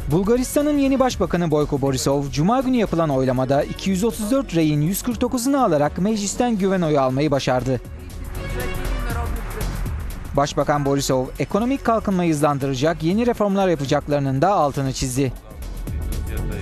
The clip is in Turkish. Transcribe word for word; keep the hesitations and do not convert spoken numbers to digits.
Bulgaristan'ın yeni başbakanı Boyko Borisov, Cuma günü yapılan oylamada iki yüz otuz dört reyin yüz kırk dokuzunu alarak meclisten güven oyu almayı başardı. Başbakan Borisov, ekonomik kalkınmayı hızlandıracak yeni reformlar yapacaklarının da altını çizdi.